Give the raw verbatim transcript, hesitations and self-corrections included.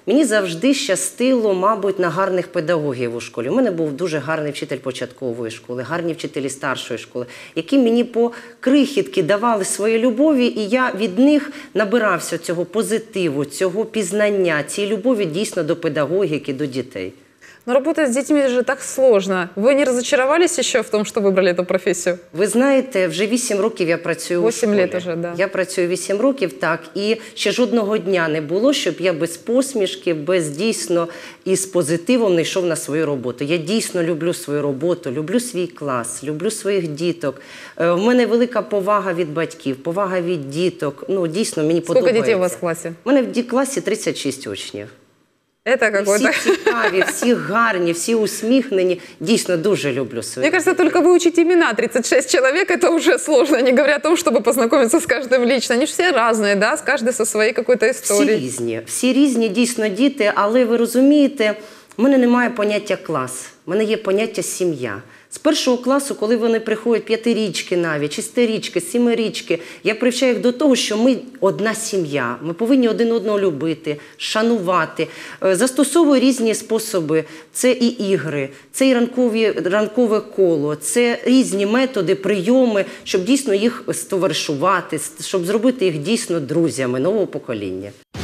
Мені завжди щастило, мабуть, на гарних педагогів у школі. У мене був дуже гарний вчитель початкової школи, гарні вчителі старшої школи, які мені по крихітки давали свої любові, і я від них набирався цього позитиву, цього пізнання, цієї любові дійсно до педагогіки, до дітей. Но работать с детьми же так сложно. Вы не разочаровались еще в том, что выбрали эту профессию? Ви знаєте, вже вісім років я працюю у школі. вісім років вже, да. Я працюю вісім років, так. І ще жодного дня не було, щоб я без посмішки, без дійсно із позитивом не йшов на свою роботу. Я дійсно люблю свою роботу, люблю свій клас, люблю своїх діток. У мене велика повага від батьків, повага від діток. Ну, дійсно, мені подобається. Скільки дітей у вас в класі? У мене в класі тридцять шість учнів. Это какой-то... Всі цікаві, всі гарні, всі усміхнені. Дійсно, дуже люблю свою. Мне кажется, только выучить имена тридцать шесть человек, это уже сложно, не говоря о том, чтобы познакомиться с каждым лично. Они же все разные, да, с каждой со своей какой-то историей. Всі різні, всі різні, дійсно, діти, але ви розумієте, в мене немає поняття клас, в мене є поняття сім'я. З першого класу, коли вони приходять, п'ятирічки навіть, шестирічки, сімирічки, я привчаю їх до того, що ми одна сім'я, ми повинні один одного любити, шанувати. Застосовую різні способи. Це і ігри, це і ранкові, ранкове коло, це різні методи, прийоми, щоб дійсно їх стоваришувати, щоб зробити їх дійсно друзями нового покоління.